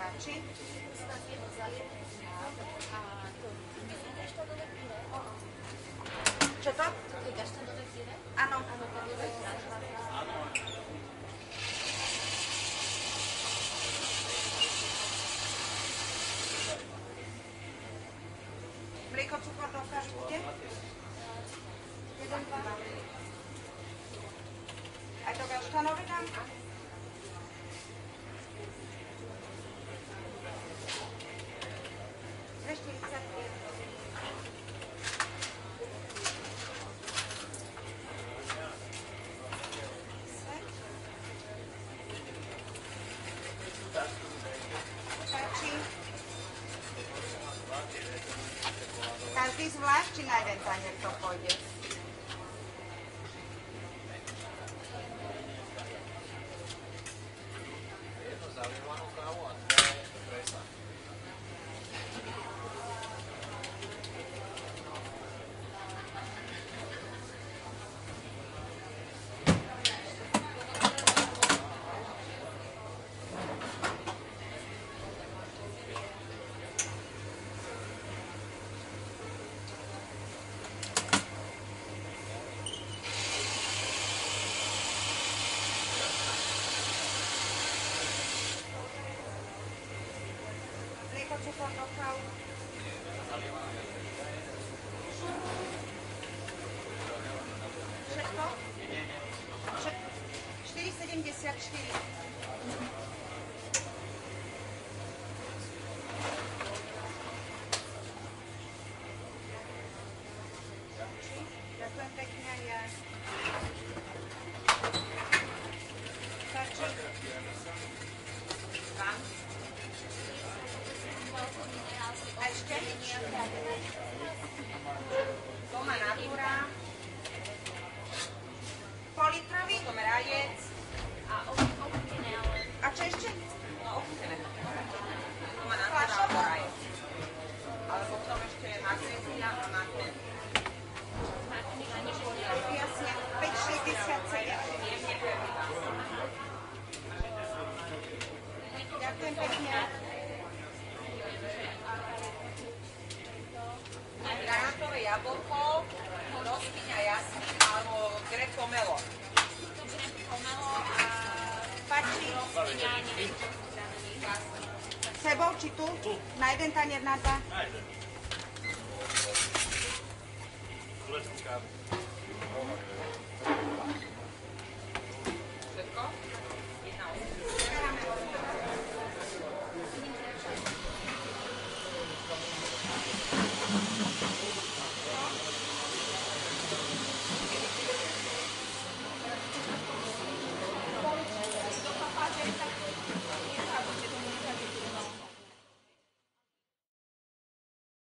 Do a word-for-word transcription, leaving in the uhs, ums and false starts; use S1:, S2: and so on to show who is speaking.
S1: páči. Čo to? Áno. Mlieko, cukor do kašu bude? Jeden, dva. Aj to gaštanovi dám? dvestoštyridsaťpäť. Páči. Každý zvlášť, či na jeden tanier to pôjde?
S2: Jednu zalievanu kávu a dve presa.
S1: Cukor do kávu. Všetko? štyri sedemdesiatštyri. Ďakujem pekne. Ja. Páči. Vám? A ešte? Doma natúra. Politrový, pomerajec. A ochutené, ale... A čo ešte? No, ochutené. Doma natúra, pomerajec. Ale potom ešte magnézia a magnéz. Jasne, päť šesťdesiatsedem. Jemne pevný. Ďakujem pekne. Granátové jablko, rozkyňa jasný, alebo greco melo. Greco melo a... Páči. Sebou či tu? Tu. Na jeden tanier, na dva? Na jeden.